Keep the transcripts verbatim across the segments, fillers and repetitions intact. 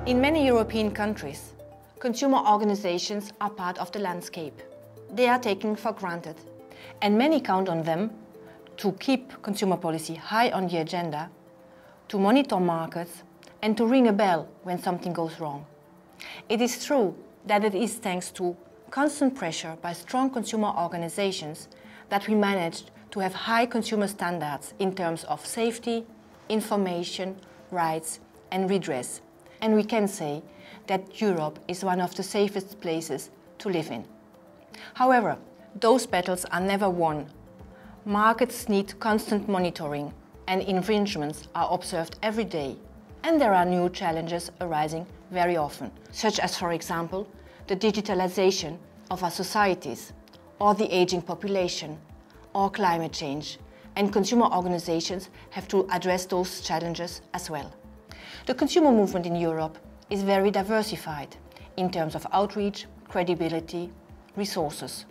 In many European countries, consumer organizations are part of the landscape. They are taken for granted, and many count on them to keep consumer policy high on the agenda, to monitor markets, and to ring a bell when something goes wrong. It is true that it is thanks to constant pressure by strong consumer organizations that we managed to have high consumer standards in terms of safety, information, rights, and redress. And we can say that Europe is one of the safest places to live in. However, those battles are never won. Markets need constant monitoring, and infringements are observed every day. And there are new challenges arising very often, such as, for example, the digitalization of our societies, or the aging population, or climate change. And consumer organizations have to address those challenges as well. The consumer movement in Europe is very diversified in terms of outreach, credibility, resources.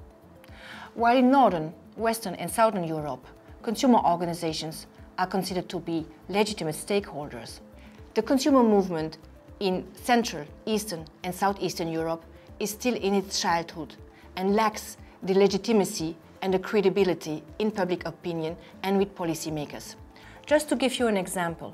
While in Northern, Western and Southern Europe, consumer organizations are considered to be legitimate stakeholders, the consumer movement in Central, Eastern and Southeastern Europe is still in its childhood and lacks the legitimacy and the credibility in public opinion and with policymakers. Just to give you an example,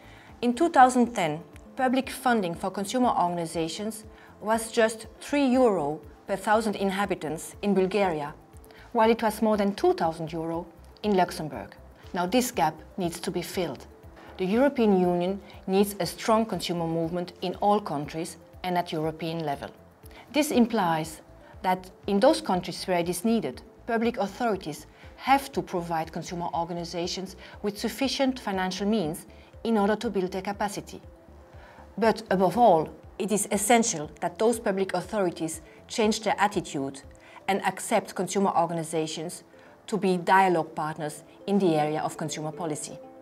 in two thousand ten, public funding for consumer organizations was just three euro per thousand inhabitants in Bulgaria, while it was more than two thousand euro in Luxembourg. Now this gap needs to be filled. The European Union needs a strong consumer movement in all countries and at European level. This implies that in those countries where it is needed, public authorities have to provide consumer organizations with sufficient financial means in order to build their capacity. But above all, it is essential that those public authorities change their attitude and accept consumer organizations to be dialogue partners in the area of consumer policy.